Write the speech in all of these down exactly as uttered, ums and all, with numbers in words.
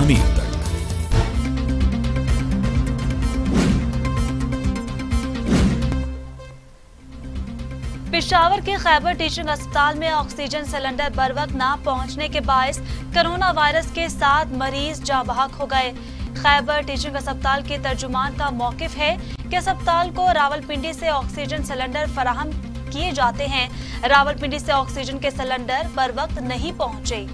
अमीर तक। पेशावर के खैबर टीचिंग अस्पताल में ऑक्सीजन सिलेंडर बरवक्त न पहुंचने के बायस कोरोना वायरस के सात मरीज जाँ बहक हो गए। खैबर टीचिंग अस्पताल के तर्जुमान का मौकिफ है कि अस्पताल को रावलपिंडी से ऑक्सीजन सिलेंडर फराहम किए जाते हैं। रावलपिंडी से ऑक्सीजन के सिलेंडर बरवक्त नहीं पहुंचे।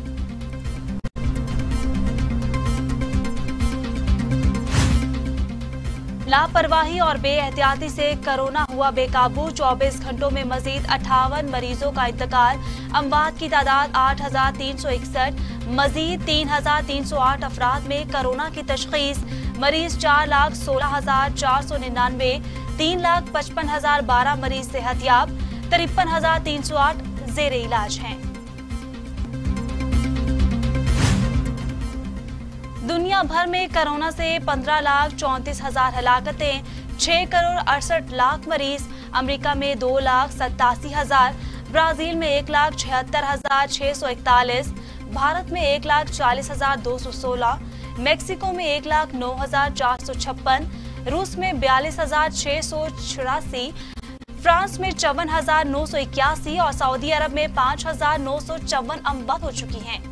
लापरवाही और बेएहतियाती से कोरोना हुआ बेकाबू। चौबीस घंटों में मजीद अट्ठावन मरीजों का इंतकाल। अमवात की तादाद आठ हजार तीन सौ इकसठ। मजीद तीन हजार तीन सौ आठ अफराद में कोरोना की तशखीस। मरीज चार लाख सोलह हजार चार सौ निन्यानवे। तीन लाख पचपन हजार बारह मरीज सेहतियाब। तिरपन हजार तीन सौ आठ जेर इलाज हैं। दुनिया भर में कोरोना से पंद्रह लाख चौंतीस हजार हलाकतें, छह करोड़ अड़सठ लाख मरीज। अमेरिका में दो लाख सत्तासी हजार, ब्राजील में एक लाख छिहत्तर हजार छह सौ इकतालीस, भारत में एक लाख चालीस हजार दो सौ सोलह, मेक्सिको में एक लाख नौ हजार चार सौ छप्पन, रूस में बयालीस हजार छह सौ छियासी, फ्रांस में चौवन हजार नौ सौ इक्यासी और सऊदी अरब में पाँच हजार नौ सौ चौवन अमवात हो चुकी हैं।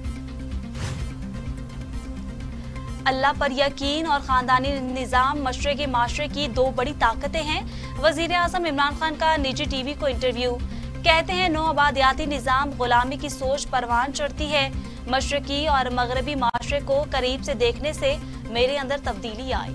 अल्लाह पर यकीन और खानदानी निजाम मशरक़ी माशरे की दो बड़ी ताकतें हैं। वजीर आज़म इमरान खान का निजी टीवी को इंटरव्यू। कहते हैं नौ आबादियाती निजाम गुलामी की सोच परवान चढ़ती है। मशरक़ी और मगरबी माशरे को करीब से देखने से मेरे अंदर तब्दीली आई।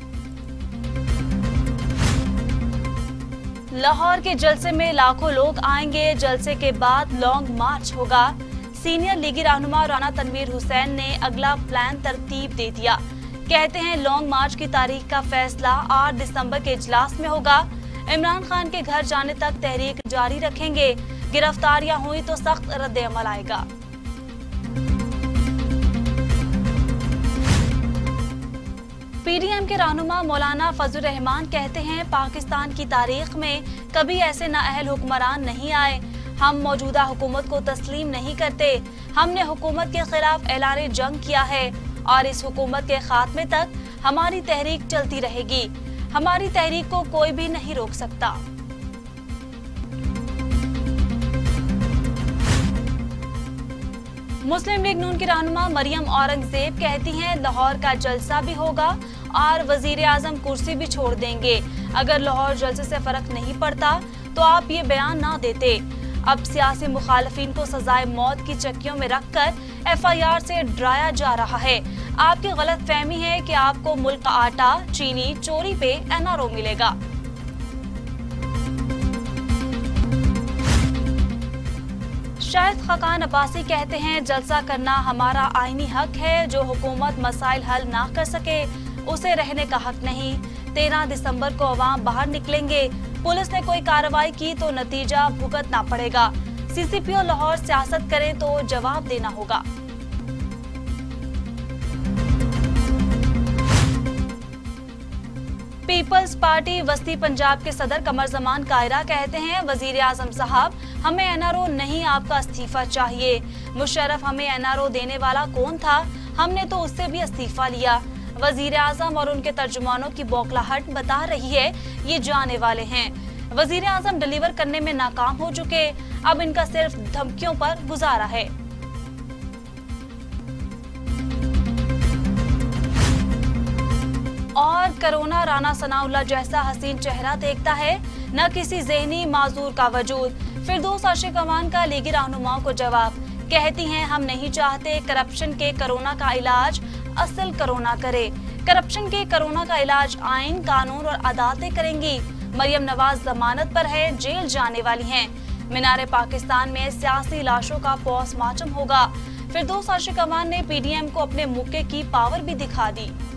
लाहौर के जलसे में लाखों लोग आएंगे। जलसे के बाद लॉन्ग मार्च होगा। सीनियर लीगी रहनुमा राना तनवीर हुसैन ने अगला प्लान तरतीब दे दिया। कहते हैं लॉन्ग मार्च की तारीख का फैसला आठ दिसंबर के इजलास में होगा। इमरान खान के घर जाने तक तहरीक जारी रखेंगे। गिरफ्तारियां हुई तो सख्त रद्द-ए-अमल आएगा। पीडीएम के रहनुमा मौलाना फजल रहमान कहते हैं पाकिस्तान की तारीख में कभी ऐसे नाअहल हुक्मरान नहीं आए। हम मौजूदा हुकूमत को तस्लीम नहीं करते। हमने हुकूमत के खिलाफ ऐलान जंग किया है और इस हुकूमत के खात्मे तक हमारी तहरीक चलती रहेगी। हमारी तहरीक को कोई भी नहीं रोक सकता। मुस्लिम लीग नून की रहनुमा मरियम औरंगजेब कहती हैं लाहौर का जलसा भी होगा और वजीर आजम कुर्सी भी छोड़ देंगे। अगर लाहौर जलसे से फर्क नहीं पड़ता तो आप ये बयान ना देते। अब सियासी मुखालफिन को सजाए मौत की चक्कियों में रखकर एफ आई आर से डराया जा रहा है। आपकी गलत फहमी है कि आपको मुल्क का आटा, चीनी चोरी पे एन आर ओ मिलेगा। शाहिद खाकान अब्बासी कहते हैं जलसा करना हमारा आईनी हक है। जो हुकूमत मसाइल हल ना कर सके उसे रहने का हक नहीं। तेरह दिसंबर को अवाम बाहर निकलेंगे। पुलिस ने कोई कार्रवाई की तो नतीजा भुगतना पड़ेगा। सीसीपीओ लाहौर सियासत करे तो जवाब देना होगा। पीपल्स पार्टी वस्ती पंजाब के सदर कमर जमान कायरा कहते हैं वजीर आजम साहब हमें एन आर ओ नहीं, आपका इस्तीफा चाहिए। मुशर्रफ हमें एन आर ओ देने वाला कौन था? हमने तो उससे भी इस्तीफा लिया। वजीर आजम और उनके तर्जुमानों की बौखलाहट बता रही है ये जाने वाले हैं। वजीर आजम डिलीवर करने में नाकाम हो चुके, अब इनका सिर्फ धमकियों पर गुजारा है। और कोरोना राना सनाउल्लाह जैसा हसीन चेहरा देखता है, न किसी ज़हनी माजूर का वजूद। फिरदौस आशिक अमान का लीगी रहनुमाओं को जवाब। कहती हैं हम नहीं चाहते करप्शन के कोरोना का इलाज असल कोरोना करे। करप्शन के कोरोना का इलाज आइन, कानून और अदालतें करेंगी। मरियम नवाज जमानत पर है, जेल जाने वाली हैं। मीनार पाकिस्तान में सियासी लाशों का पोस्टमार्टम होगा। फिरदौस आशिक अमान ने पी डी एम को अपने मुक्के की पावर भी दिखा दी।